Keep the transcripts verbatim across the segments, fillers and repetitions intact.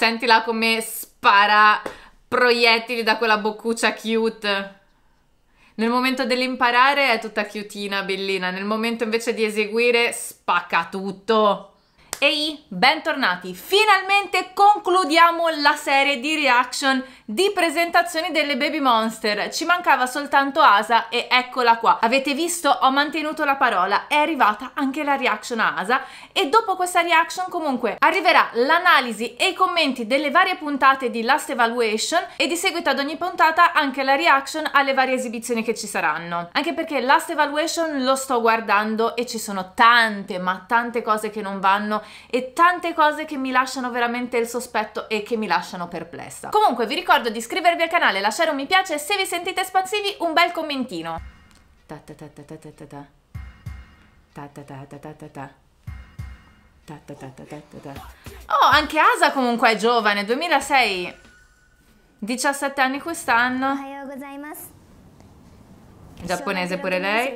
Sentila come spara proiettili da quella boccuccia cute. Nel momento dell'imparare è tutta cutina, bellina. Nel momento invece di eseguire spacca tutto. Ehi, bentornati! Finalmente concludiamo la serie di reaction di presentazioni delle Baby Monster. Ci mancava soltanto Asa e eccola qua. Avete visto? Ho mantenuto la parola. È arrivata anche la reaction a Asa e dopo questa reaction comunque arriverà l'analisi e i commenti delle varie puntate di Last Evaluation e di seguito ad ogni puntata anche la reaction alle varie esibizioni che ci saranno. Anche perché Last Evaluation lo sto guardando e ci sono tante ma tante cose che non vanno e tante cose che mi lasciano veramente il sospetto e che mi lasciano perplessa. Comunque vi ricordo di iscrivervi al canale, lasciare un mi piace e se vi sentite espansivi un bel commentino. Ta ta ta ta ta ta ta ta. Ta ta ta ta ta ta ta. Ta ta ta ta ta ta ta. Oh, anche Asa comunque è giovane, duemilasei, diciassette anni quest'anno. Giapponese pure lei.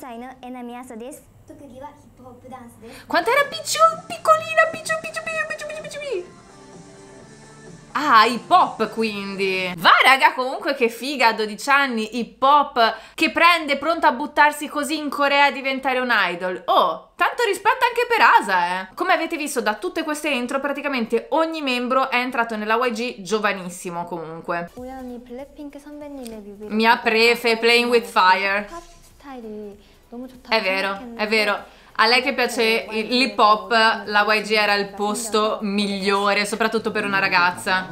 Quanto era picciu, piccolina, picciu, picciu, picciu, picciu, picciu, picciu, picciu. Ah, hip hop quindi. Va raga, comunque che figa, a dodici anni, hip hop, che prende pronta a buttarsi così in Corea a diventare un idol. Oh, tanto rispetto anche per Asa, eh. Come avete visto da tutte queste intro, praticamente ogni membro è entrato nella Y G giovanissimo comunque. Mia prefe, Playing with Fire. È vero, è vero. A lei che piace l'hip hop, la Y G era il posto migliore, soprattutto per una ragazza.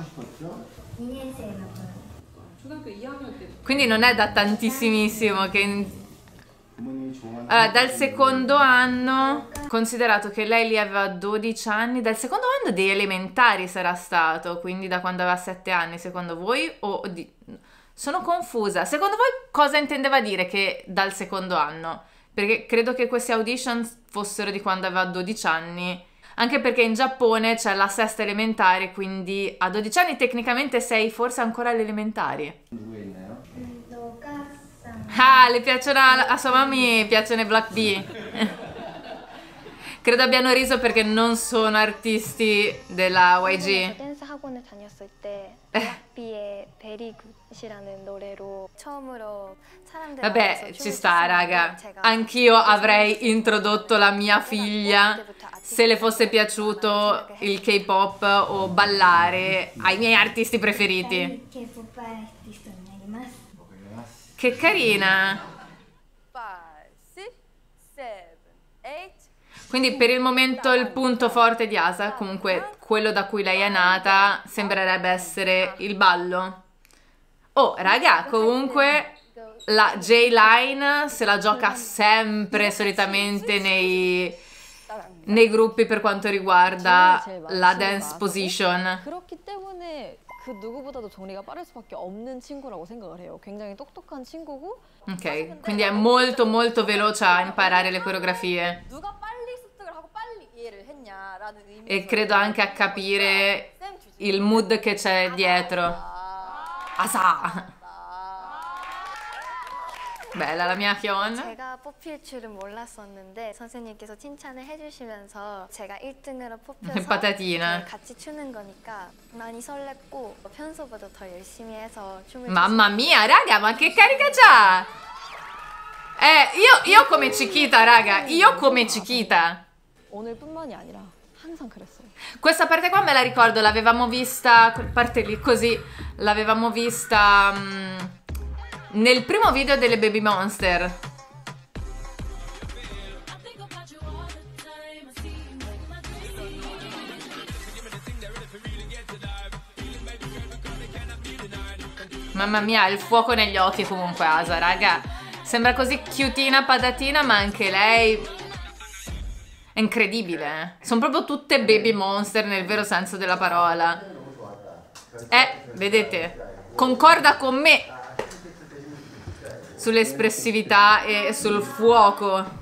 Quindi non è da tantissimissimo che... Allora, dal secondo anno, considerato che lei lì aveva dodici anni, dal secondo anno dei elementari sarà stato, quindi da quando aveva sette anni, secondo voi? O di... Sono confusa. Secondo voi cosa intendeva dire che dal secondo anno? Perché credo che queste audition fossero di quando aveva dodici anni, anche perché in Giappone c'è la sesta elementare, quindi a dodici anni tecnicamente sei forse ancora alle elementari. Ah, le piacciono a, a sua mamma piacciono i Black B. Credo abbiano riso perché non sono artisti della Y G. Vabbè, ci sta raga, anch'io avrei introdotto la mia figlia, se le fosse piaciuto il K-pop o ballare, ai miei artisti preferiti. Che carina. Quindi per il momento il punto forte di Asa, comunque quello da cui lei è nata, sembrerebbe essere il ballo. Oh, raga, comunque la J-Line se la gioca sempre solitamente nei, nei gruppi per quanto riguarda la dance position. Ok, quindi è molto molto veloce a imparare le coreografie. E credo anche a capire il mood che c'è dietro. Asa! Bella la mia Hyun. 제가 뽑힐 줄은 몰랐었는데 선생님께서 칭찬을 해주시면서 제가 일 등으로 뽑혀서 patatina. 같이 추는 거니까 많이 설렜고 평소보다 더 열심히 해서 춤을 Mamma mia, raga, ma che carica c'ha? Eh, io, io come Chiquita, raga, io come Chiquita. 오늘뿐만이 아니라 항상 그랬어요. Questa parte qua me la ricordo, l'avevamo vista, quella parte lì così, l'avevamo vista um, nel primo video delle Baby Monster. Mamma mia, il fuoco negli occhi comunque Asa, raga. Sembra così cutina patatina, ma anche lei è incredibile. Sono proprio tutte Baby Monster nel vero senso della parola. Eh, vedete? Concorda con me sull'espressività e sul fuoco.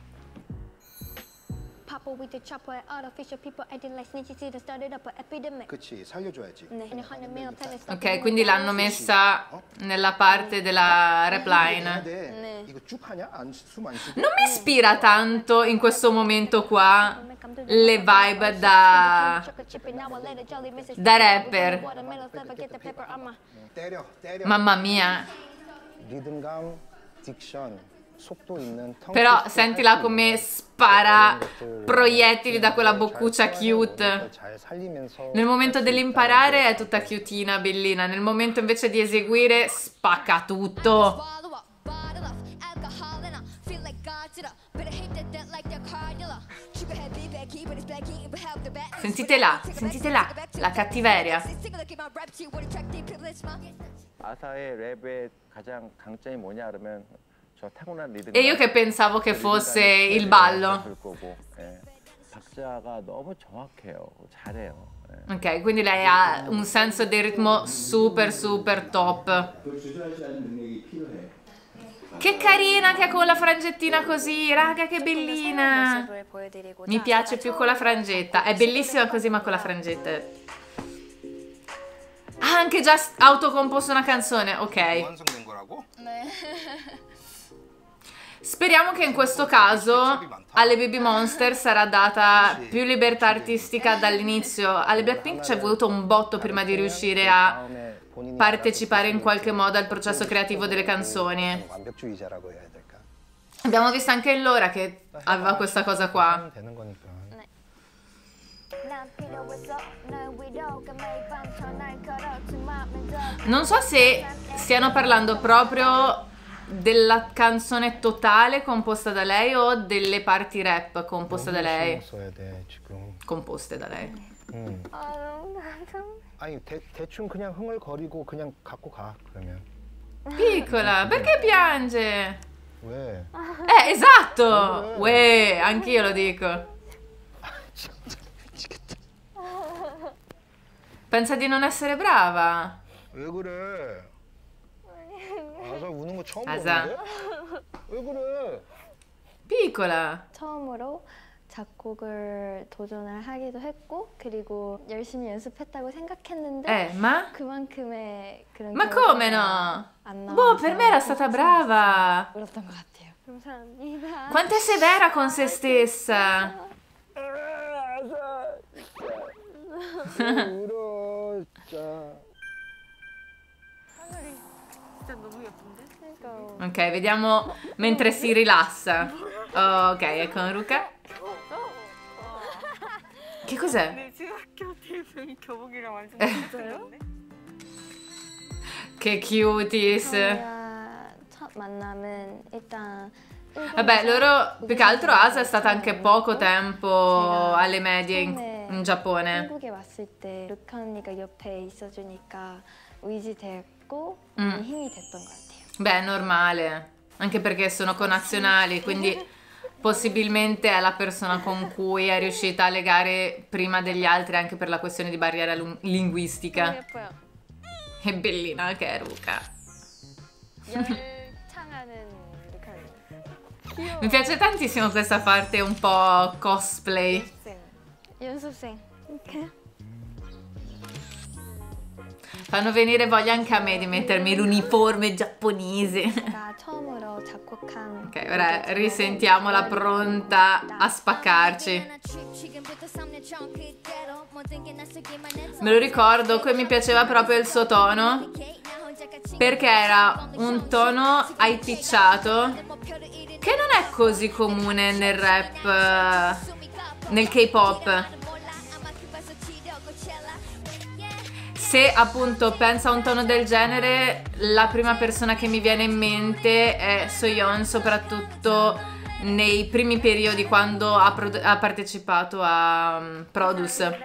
Ok, quindi l'hanno messa nella parte della rap line. Non mi ispira tanto in questo momento qua le vibe da, da rapper. 때려, 때려. Mamma mia. 리듬감, 딕션, 속도 있는 텅 Però 트위스트 sentila 할수 come 있는 spara 그런 것들 proiettili da quella 잘 boccuccia 써내고 cute. 잘 살리면서 Nel momento 할수 dell'imparare 있다는 è tutta cutina, bellina. Nel momento invece di eseguire spacca tutto. Sentite là, sentite là, la cattiveria. 아사의 랩의 가장 강점이 뭐냐 그러면 저 타고난 리듬. E io che pensavo che fosse il ballo. 거고, 예. 박자가 너무 정확해요. 잘해요. 예. Ok, quindi lei ha un senso del ritmo super super top. Che carina che è con la frangettina così, raga, che bellina. 모습을 보여드리고자 Mi piace 제가 più con la frangetta. È bellissima così ma con la frangetta. Ha anche già s- autocomposto una canzone, ok. 완성된 거라고? Speriamo che in questo caso alle Baby Monster sarà data più libertà artistica dall'inizio. Alle Blackpink ci è voluto un botto prima di riuscire a partecipare in qualche modo al processo creativo delle canzoni. 완벽주의자라고 해야 될까? Abbiamo visto anche in Lora che aveva questa cosa qua. 되는 거니까. Non so se stiano parlando proprio della canzone totale composta da lei o delle parti rap composte da lei. 써야 돼 지금. Composte da lei. 음. 아 너무 감동. 아니 대, 대충 그냥 흥얼거리고 그냥 갖고 가 그러면. Piccola, perché piange? 왜? Eh, esatto! Uè, anch'io lo dico. 진짜 미치겠다. Pensa di non essere brava. 왜 그래? 아사 우는 거 처음 아사. 보는데? 왜 그래? Piccola. 처음으로 작곡을 도전을 하기도 했고 그리고 열심히 연습했다고 생각했는데 Eh, ma? 그만큼의 그런 Ma 결과가 come no? 안 Boh, 나와서 per me era stata brava. 울었던 것 같아요. 감사합니다. Quanto è severa con se stessa. 울어 진짜. Ok, vediamo mentre si rilassa. Oh, ok, è con Ruka. Che cos'è? 네, 중학교 때 입은 교복이랑 완전 똑같은데? Che cuties. 저희와 첫 만남은 일단 Vabbè, loro più che altro Asa è stata anche poco tempo alle medie in, in Giappone. 한국에 왔을 때 루카 언니가 옆에 있어주니까 의지됐고 Mm. 많이 힘이 됐던 것 같아요. Beh, è normale, anche perché sono connazionali, quindi possibilmente è la persona con cui è riuscita a legare prima degli altri anche per la questione di barriera lu- linguistica. 예뻐요. Che bellina che è Ruka. 열창하는 루카 언니. Mi piace tantissimo questa parte un po' cosplay. 연습생. Fanno venire voglia anche a me di mettermi l'uniforme giapponese. 제가 처음으로 작곡한 Ok, ora risentiamola pronta a spaccarci. Me lo ricordo, qui mi piaceva proprio il suo tono, perché era un tono high pitchato, che non è così comune nel rap, nel K-pop. Se appunto penso a un tono del genere, la prima persona che mi viene in mente è Soyeon, soprattutto nei primi periodi quando ha, produ- ha partecipato a um, Produce.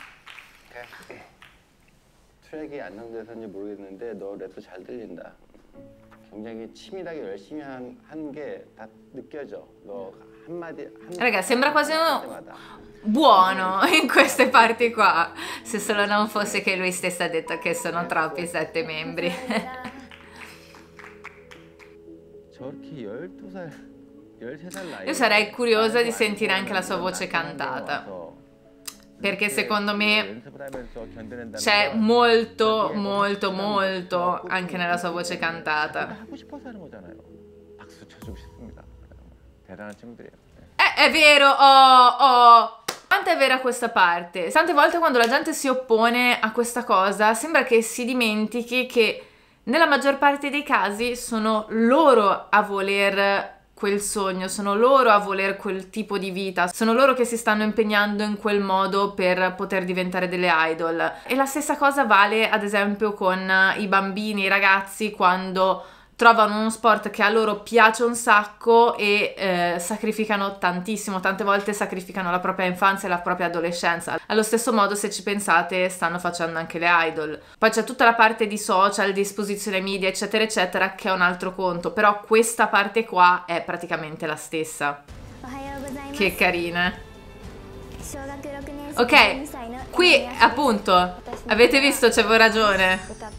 트랙이 안정돼서인지 모르겠는데 너 랩도 잘 들린다. 굉장히 치밀하게 열심히 한 게 다 느껴져. 너 한마디 한 Raga, sembra quasi un- 때마다. buono in queste parti qua, se solo non fosse che lui stesso ha detto che sono troppi sette membri. 저렇게 열두 살, 열세 살 나이. Io sarei curiosa di sentire anche la sua voce cantata, perché secondo me c'è molto molto molto anche nella sua voce cantata. 하고 싶어서 하는 거잖아요. 박수 쳐주고 싶습니다. 대단한 친구들이에요. Eh, è vero, oh, oh, quanto è vera questa parte? Tante volte quando la gente si oppone a questa cosa sembra che si dimentichi che nella maggior parte dei casi sono loro a voler quel sogno, sono loro a voler quel tipo di vita, sono loro che si stanno impegnando in quel modo per poter diventare delle idol. E la stessa cosa vale ad esempio con i bambini, i ragazzi quando trovano uno sport che a loro piace un sacco e eh, sacrificano tantissimo, tante volte sacrificano la propria infanzia e la propria adolescenza. Allo stesso modo, se ci pensate, stanno facendo anche le idol. Poi c'è tutta la parte di social, di esposizione media, eccetera eccetera, che è un altro conto, però questa parte qua è praticamente la stessa. Che carine. Ok, qui appunto, avete visto, c'avevo ragione,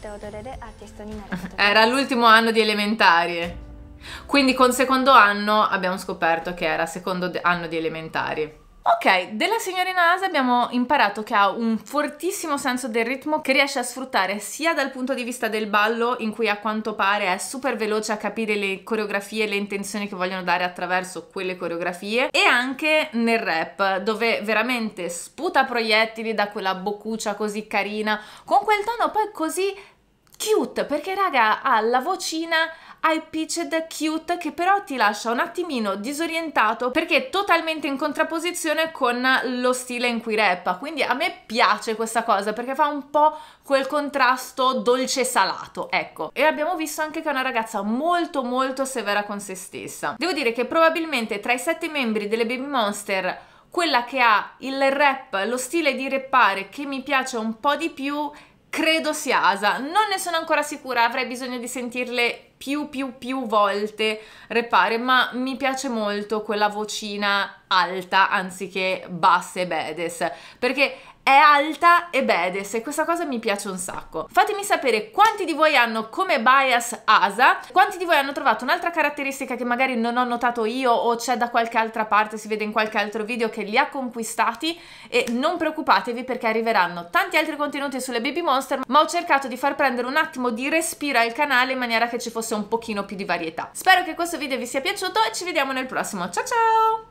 era l'ultimo anno di elementari, quindi con secondo anno abbiamo scoperto che era secondo anno di elementari. Ok, della signorina Asa abbiamo imparato che ha un fortissimo senso del ritmo che riesce a sfruttare sia dal punto di vista del ballo, in cui a quanto pare è super veloce a capire le coreografie e le intenzioni che vogliono dare attraverso quelle coreografie, e anche nel rap, dove veramente sputa proiettili da quella boccuccia così carina, con quel tono poi così cute, perché raga ha la vocina high-pitched cute che però ti lascia un attimino disorientato perché è totalmente in contrapposizione con lo stile in cui rappa, quindi a me piace questa cosa perché fa un po' quel contrasto dolce-salato, ecco. E abbiamo visto anche che è una ragazza molto molto severa con se stessa. Devo dire che probabilmente tra i sette membri delle Baby Monster quella che ha il rap, lo stile di rappare che mi piace un po' di più credo sia Asa. Non ne sono ancora sicura, avrei bisogno di sentirle più più più volte rappare, ma mi piace molto quella vocina alta anziché bassa e badass, perché è alta e badass e questa cosa mi piace un sacco. Fatemi sapere quanti di voi hanno come bias Asa, quanti di voi hanno trovato un'altra caratteristica che magari non ho notato io o c'è da qualche altra parte, si vede in qualche altro video che li ha conquistati, e non preoccupatevi perché arriveranno tanti altri contenuti sulle Baby Monster, ma ho cercato di far prendere un attimo di respiro al canale in maniera che ci fosse un pochino più di varietà. Spero che questo video vi sia piaciuto e ci vediamo nel prossimo. Ciao ciao!